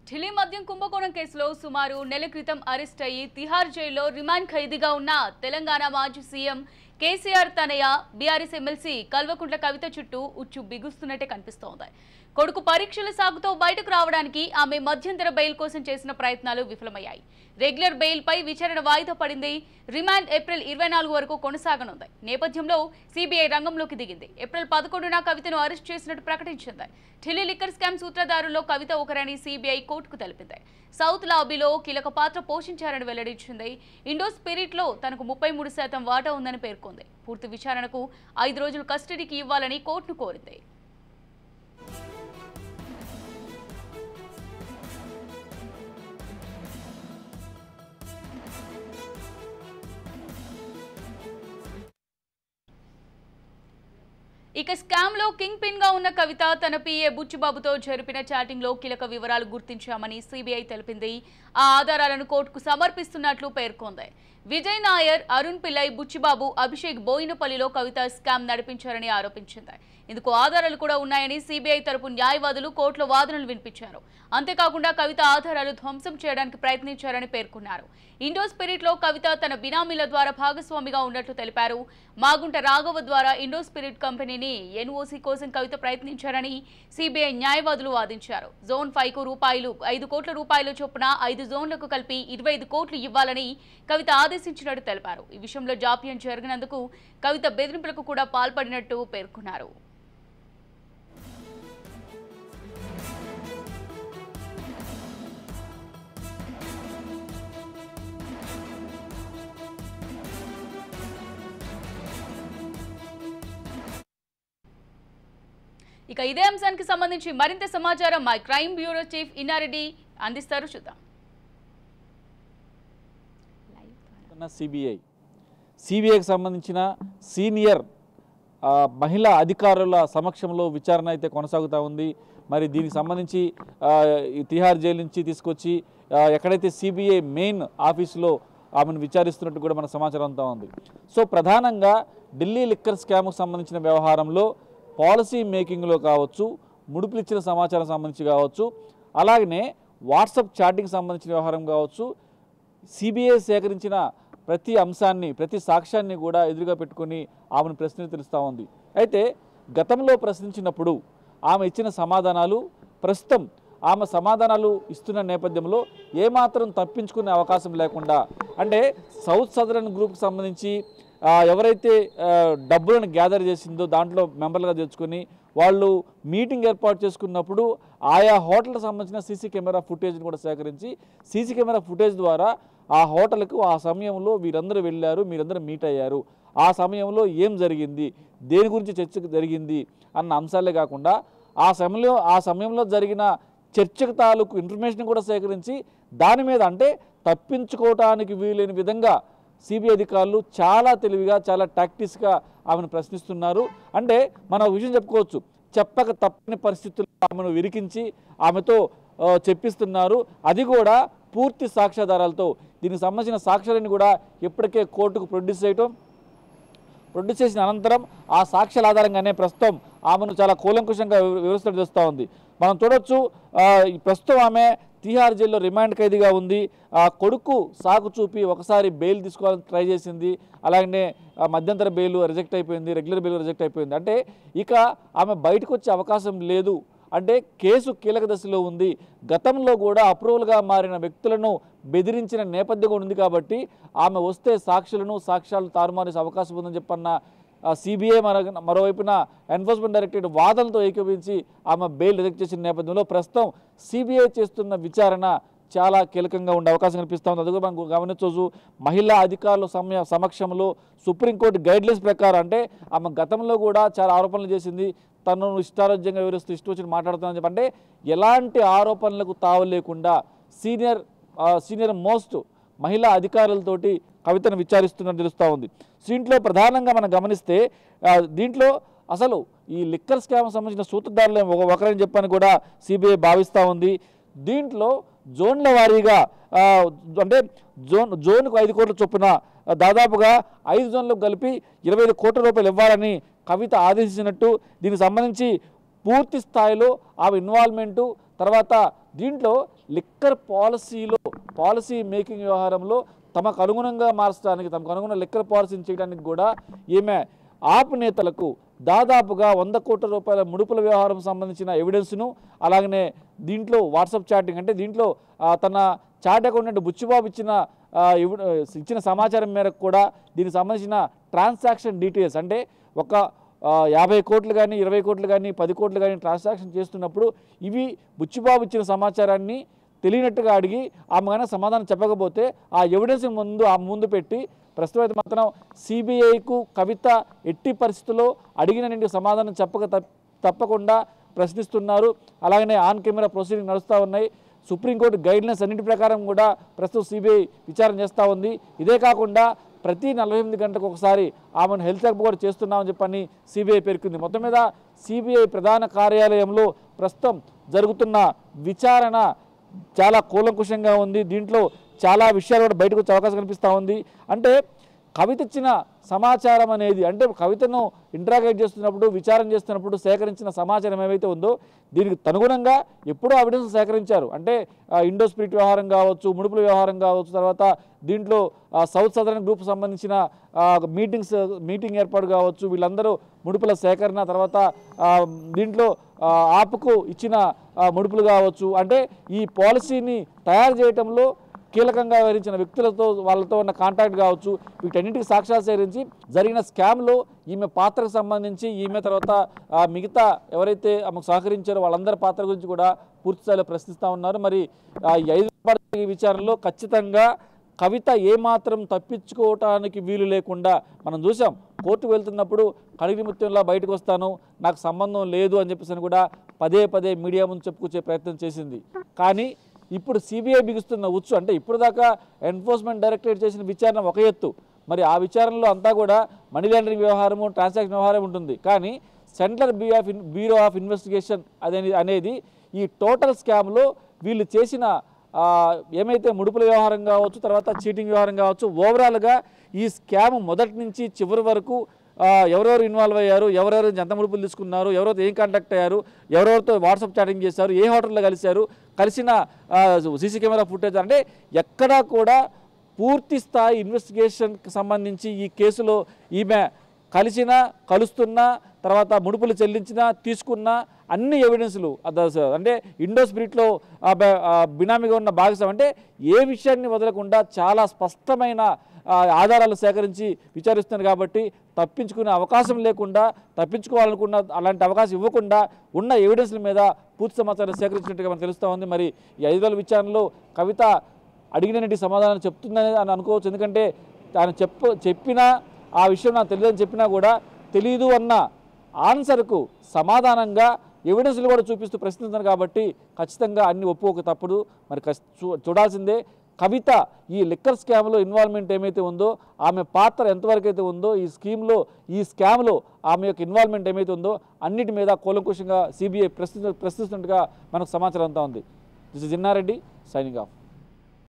ఢిల్లీ మద్యం కుంభకోణం కేసులో సుమారు నెల క్రితం అరెస్ట్ అయ్యి తిహార్ జైల్లో రిమాండ్ ఖైదీగా ఉన్న తెలంగాణ మాజీ సీఎం కేసీఆర్ తనయ బీఆర్ఎస్ ఎమ్మెల్సీ కల్వకుంట్ల కవిత చుట్టూ ఉచ్చు బిగుస్తున్నట్టే కనిపిస్తోంది. కొడుకు పరీక్షల సాగుతో బయటకు రావడానికి ఆమె మధ్యంతర బెయిల్ కోసం చేసిన ప్రయత్నాలు విఫలమయ్యాయి. రెగ్యులర్ బెయిల్ పై విచారణ వాయిదా పడింది. రిమాండ్ ఏప్రిల్ 24 వరకు కొనసాగనుంది. నేపథ్యంలో సిబిఐ రంగంలోకి దిగింది. ఏప్రిల్ 11న కవితను అరెస్ట్ చేసినట్టు ప్రకటించింది. ఢిల్లీ లిక్కర్ స్కామ్ సూత్రధారుల్లో కవిత ఒకరని సిబిఐ కోర్టుకు తెలిపింది. సౌత్ లాబీలో కీలక పాత్ర పోషించారని వెల్లడించింది. ఇండో స్పిరిట్ లో తనకు 33% వాటా ఉందని పేర్కొంది. పూర్తి విచారణకు 5 రోజులు కస్టడీకి ఇవ్వాలని కోర్టును కోరింది. ఇక స్కామ్ లో కింగ్ పిన్ గా ఉన్న కవిత తన పిఏ బుచ్చిబాబుతో జరిపిన చాటింగ్ లో కీలక వివరాలు గుర్తించామని సిబిఐ తెలిపింది. ఆ ఆధారాలను కోర్టుకు సమర్పిస్తున్నట్లు పేర్కొంది. విజయ్ నాయర్, అరుణ్ పిల్లై, బుచ్చిబాబు, అభిషేక్ బోయినపల్లిలో కవిత స్కామ్ నడిపించారని ఆరోపించింది. ఇందుకు ఆధారాలు కూడా ఉన్నాయని సిబిఐ తరపు న్యాయవాదులు కోర్టులో వాదనలు వినిపించారు. అంతేకాకుండా కవిత ఆధారాలు ధ్వంసం చేయడానికి ప్రయత్నించారని పేర్కొన్నారు. ఇండో స్పిరిట్ లో కవిత తన బినామీల ద్వారా భాగస్వామిగా ఉన్నట్లు తెలిపారు. మాగుంట రాఘవ ద్వారా ఇండో స్పిరిట్ కంపెనీని ఎన్ఓసి కోసం కవిత ప్రయత్నించారని సిబిఐ న్యాయవాదులు వాదించారు. జోన్ 5కు రూపాయలు 5 కోట్ల రూపాయల చొప్పున 5 జోన్లకు కలిపి 25 కోట్లు ఇవ్వాలని కవిత ఆదేశించినట్టు తెలిపారు. ఈ విషయంలో జాప్యం జరిగినందుకు కవిత బెదిరింపులకు కూడా పాల్పడినట్టు పేర్కొన్నారు. ఇక ఇదే అంశానికి సంబంధించి మరింత సమాచారం మా క్రైమ్ బ్యూరో చీఫ్ ఇన్నారెడ్డి అందిస్తారు. చూద్దాం. సిబిఐకి సంబంధించిన సీనియర్ మహిళా అధికారుల సమక్షంలో విచారణ అయితే కొనసాగుతూ ఉంది. మరి దీనికి సంబంధించి తిహార్ జైలు నుంచి తీసుకొచ్చి ఎక్కడైతే సిబిఐ మెయిన్ ఆఫీసులో ఆమెను విచారిస్తున్నట్టు కూడా మన సమాచారం అంతా ఉంది. సో ప్రధానంగా ఢిల్లీ లిక్కర్ స్కామ్కు సంబంధించిన వ్యవహారంలో పాలసీ మేకింగ్లో కావచ్చు, ముడుపులు ఇచ్చిన సమాచారం సంబంధించి కావచ్చు, అలాగనే వాట్సాప్ చాటింగ్కి సంబంధించిన వ్యవహారం కావచ్చు, సిబిఐ సేకరించిన ప్రతి అంశాన్ని, ప్రతి సాక్ష్యాన్ని కూడా ఎదురుగా పెట్టుకొని ఆమెను ప్రశ్నిస్తూ ఉంది. అయితే గతంలో ప్రశ్నించినప్పుడు ఆమె ఇచ్చిన సమాధానాలు ప్రస్తుతం ఆమె సమాధానాలు ఇస్తున్న నేపథ్యంలో ఏమాత్రం తప్పించుకునే అవకాశం లేకుండా, అంటే సౌత్ సదరన్ గ్రూప్కి సంబంధించి ఎవరైతే డబ్బులను గ్యాదర్ చేసిందో దాంట్లో మెంబర్లుగా తెచ్చుకొని వాళ్ళు మీటింగ్ ఏర్పాటు చేసుకున్నప్పుడు ఆయా హోటల్కి సంబంధించిన సీసీ కెమెరా ఫుటేజ్ని కూడా సేకరించి సీసీ కెమెరా ఫుటేజ్ ద్వారా ఆ హోటల్కు ఆ సమయంలో వీరందరూ వెళ్ళారు, మీరందరూ మీట్ అయ్యారు, ఆ సమయంలో ఏం జరిగింది, దేని గురించి చర్చ జరిగింది అన్న అంశాలే కాకుండా ఆ సమయంలో జరిగిన చర్చకు తాలూకు ఇన్ఫర్మేషన్ కూడా సేకరించి దాని మీద, అంటే తప్పించుకోవటానికి వీలైన విధంగా సిబిఐ అధికారులు చాలా తెలివిగా, చాలా టాక్టిక్స్గా ఆమెను ప్రశ్నిస్తున్నారు. అంటే మనం విషయం చెప్పుకోవచ్చు, చెప్పక తప్పని పరిస్థితుల్లో ఆమెను విరికించి ఆమెతో చెప్పిస్తున్నారు. అది కూడా పూర్తి సాక్ష్యాధారాలతో. దీనికి సంబంధించిన సాక్ష్యాలను కూడా ఇప్పటికే కోర్టుకు ప్రొడ్యూస్ చేసిన అనంతరం ఆ సాక్ష్యాల ఆధారంగానే ప్రస్తుతం ఆమెను చాలా కూలంకుషంగా వివరణ చేస్తూ ఉంది. మనం చూడొచ్చు, ప్రస్తుతం ఆమె తిహార్ జైల్లో రిమాండ్ ఖైదీగా ఉంది. కొడుకు సాకు చూపి ఒకసారి బెయిల్ తీసుకోవాలని ట్రై చేసింది, అలాగనే మధ్యంతర బెయిల్ రిజెక్ట్ అయిపోయింది, రెగ్యులర్ బెయిల్ రిజెక్ట్ అయిపోయింది. అంటే ఇక ఆమె బయటకు వచ్చే అవకాశం లేదు. అంటే కేసు కీలక దశలో ఉంది. గతంలో కూడా అప్రూవల్గా మారిన వ్యక్తులను బెదిరించిన నేపథ్యం ఉంది కాబట్టి ఆమె వస్తే సాక్ష్యాలు తారుమారేసే అవకాశం ఉందని చెప్పన్న సిబిఐ మరోవైపున ఎన్ఫోర్స్మెంట్ డైరెక్టరేట్ వాదనలతో ఏకీభవించి ఆమె బెయిల్ రిజెక్ట్ చేసిన నేపథ్యంలో ప్రస్తుతం సిబిఐ చేస్తున్న విచారణ చాలా కీలకంగా ఉండే అవకాశం కనిపిస్తూ ఉంది. అది కూడా మనం గమనించవచ్చు. మహిళా అధికారుల సమక్షంలో సుప్రీంకోర్టు గైడ్లైన్స్ ప్రకారం, అంటే ఆమె గతంలో కూడా చాలా ఆరోపణలు చేసింది, తనను ఇష్టారోజ్యంగా వివరిస్తూ ఇష్టం వచ్చి మాట్లాడుతుందని చెప్పి, అంటే ఎలాంటి ఆరోపణలకు తావు లేకుండా సీనియర్ మోస్ట్ మహిళా అధికారులతోటి కవితను విచారిస్తున్నట్టు తెలుస్తూ ఉంది. దీంట్లో ప్రధానంగా మనం గమనిస్తే దీంట్లో అసలు ఈ లిక్కర్ స్కామ్ సంబంధించిన సూత్రధారులు ఒకరని చెప్పని కూడా సిబిఐ భావిస్తూ ఉంది. దీంట్లో జోన్ల వారీగా, అంటే జోన్కు 5 కోట్ల చొప్పున దాదాపుగా 5 జోన్లకు కలిపి 25 కోట్ల రూపాయలు ఇవ్వాలని కవిత ఆదేశించినట్టు, దీనికి సంబంధించి పూర్తి స్థాయిలో ఆమె ఇన్వాల్వ్మెంటు, తర్వాత దీంట్లో లిక్కర్ పాలసీ మేకింగ్ వ్యవహారంలో తమకు అనుగుణంగా మార్చడానికి, తమకు అనుగుణ లిక్కర్ పాలసీని చేయడానికి కూడా ఈమె ఆప్ నేతలకు దాదాపుగా 100 కోట్ల రూపాయల ముడుపుల వ్యవహారం సంబంధించిన ఎవిడెన్స్ను, అలాగనే దీంట్లో వాట్సాప్ చాటింగ్, అంటే దీంట్లో తన చాట్ అకౌంట్ బుచ్చిబాబు ఇచ్చిన సమాచారం మేరకు కూడా దీనికి సంబంధించిన ట్రాన్సాక్షన్ డీటెయిల్స్, అంటే ఒక 50 కోట్లు కానీ 20 కోట్లు కానీ 10 కోట్లు కానీ ట్రాన్సాక్షన్ చేస్తున్నప్పుడు ఇవి బుచ్చిబాబు ఇచ్చిన సమాచారాన్ని తెలియనట్టుగా అడిగి ఆమె కనుక సమాధానం చెప్పకపోతే ఆ ఎవిడెన్స్ ముందు పెట్టి ప్రస్తుతం అయితే మాత్రం సిబిఐకు కవిత ఎట్టి పరిస్థితుల్లో అడిగిన సమాధానం తప్పకుండా ప్రశ్నిస్తున్నారు. అలాగనే ఆన్ కెమెరా ప్రొసీడింగ్ నడుస్తూ ఉన్నాయి. సుప్రీంకోర్టు గైడ్లైన్స్ అన్నింటి ప్రకారం కూడా ప్రస్తుతం సిబిఐ విచారణ చేస్తూ ఉంది. ఇదే కాకుండా ప్రతి 48 గంటలకు ఒకసారి ఆమెను హెల్త్ చెకప్ కూడా చేస్తున్నామని చెప్పని సిబిఐ పేర్కొంది. మొత్తం మీద సిబిఐ ప్రధాన కార్యాలయంలో ప్రస్తుతం జరుగుతున్న విచారణ చాలా కూలంకుషంగా ఉంది. దీంట్లో చాలా విషయాలు కూడా బయటకు వచ్చే అవకాశం కనిపిస్తూ ఉంది. అంటే కవిత ఇచ్చిన సమాచారం అనేది, అంటే కవితను ఇంట్రాగేట్ చేస్తున్నప్పుడు, విచారణ చేస్తున్నప్పుడు సేకరించిన సమాచారం ఏవైతే ఉందో దీనికి అనుగుణంగా ఎప్పుడో ఎవిడెన్స్ సేకరించారు. అంటే ఇండో స్పిరిట్ వ్యవహారం కావచ్చు, ముడుపుల వ్యవహారం కావచ్చు, తర్వాత దీంట్లో సౌత్ సదరన్ గ్రూప్ సంబంధించిన మీటింగ్ ఏర్పాటు కావచ్చు, వీళ్ళందరూ ముడుపుల సేకరణ, తర్వాత దీంట్లో ఆపుకు ఇచ్చిన ముడుపులు కావచ్చు, అంటే ఈ పాలసీని తయారు చేయడంలో కీలకంగా వ్యవహరించిన వ్యక్తులతో వాళ్ళతో ఉన్న కాంటాక్ట్ కావచ్చు, వీటన్నింటికి సాక్ష్యాలు సేకరించి జరిగిన స్కామ్లో ఈమె పాత్రకు సంబంధించి, ఈమె తర్వాత మిగతా ఎవరైతే ఆమెకు సహకరించారో వాళ్ళందరి పాత్ర గురించి కూడా పూర్తిస్థాయిలో ప్రశ్నిస్తూ ఉన్నారు. మరి ఈ 5 విచారణలో ఖచ్చితంగా కవిత ఏమాత్రం తప్పించుకోవటానికి వీలు లేకుండా మనం చూసాం. కోర్టుకు వెళ్తున్నప్పుడు కడిగి ముత్యంలా బయటకు వస్తాను, నాకు సంబంధం లేదు అని చెప్పేసి కూడా పదే మీడియా ముందు చెప్పుకొచ్చే ప్రయత్నం చేసింది. కానీ ఇప్పుడు సిబిఐ బిగుస్తున్న ఉచ్చు, అంటే ఇప్పుడు దాకా ఎన్ఫోర్స్మెంట్ డైరెక్టరేట్ చేసిన విచారణ ఒక ఎత్తు, మరి ఆ విచారణలో అంతా కూడా మనీ లాండరింగ్ వ్యవహారము, ట్రాన్సాక్షన్ వ్యవహారం ఉంటుంది. కానీ సెంట్రల్ బ్యూరో ఆఫ్ ఇన్వెస్టిగేషన్ అనేది ఈ టోటల్ స్కామ్లో వీళ్ళు చేసిన ఏమైతే ముడుపుల వ్యవహారం కావచ్చు, తర్వాత చీటింగ్ వ్యవహారం కావచ్చు, ఓవరాల్గా ఈ స్కామ్ మొదటి నుంచి చివరి వరకు ఎవరెవరు ఇన్వాల్వ్ అయ్యారు, ఎవరెవరు ఎంత ముడుపులు తీసుకున్నారు, ఎవరెవరితో ఏం కాంటాక్ట్ అయ్యారు, ఎవరెవరితో వాట్సాప్ చాటింగ్ చేశారు, ఏ హోటల్లో కలిసిన సీసీ కెమెరా ఫుటేజ్, అంటే ఎక్కడా కూడా పూర్తి స్థాయి ఇన్వెస్టిగేషన్కి సంబంధించి ఈ కేసులో ఈమె కలుస్తున్నా, తర్వాత ముడుపులు చెల్లించినా, తీసుకున్న అన్ని ఎవిడెన్స్లు, అంటే ఇండో స్పిరిట్లో బినామీగా ఉన్న భాగస్వామి, అంటే ఏ విషయాన్ని వదలకుండా చాలా స్పష్టమైన ఆధారాలు సేకరించి విచారిస్తున్నారు. కాబట్టి తప్పించుకునే అవకాశం లేకుండా, తప్పించుకోవాలనుకున్న అలాంటి అవకాశం ఇవ్వకుండా ఉన్న ఎవిడెన్స్ల మీద పూర్తి సమాచారం సేకరించినట్టుగా మనకు తెలుస్తూ ఉంది. మరి ఈ 5 రోజుల విచారణలో కవిత అడిగినటువంటి సమాధానం చెప్తుందని అనుకోవచ్చు. ఎందుకంటే తాను చెప్పినా ఆ విషయం నాకు తెలియదని చెప్పినా కూడా తెలీదు అన్న ఆన్సర్కు సమాధానంగా ఎవిడెన్స్లు కూడా చూపిస్తూ ప్రశ్నిస్తున్నారు. కాబట్టి ఖచ్చితంగా అన్ని ఒప్పుకోక తప్పదు. మరి చూడాల్సిందే కవిత ఈ లిక్కర్ స్కామ్లో ఇన్వాల్వ్మెంట్ ఏమైతే ఉందో, ఆమె పాత్ర ఎంతవరకు అయితే ఉందో ఈ స్కామ్లో ఆమె యొక్క ఇన్వాల్వ్మెంట్ ఏమైతే ఉందో అన్నిటి మీద కూలంకుషంగా సిబిఐ ప్రశ్నిస్తున్నట్టుగా మనకు సమాచారం అంతా ఉంది. This is Jinnareddy signing of.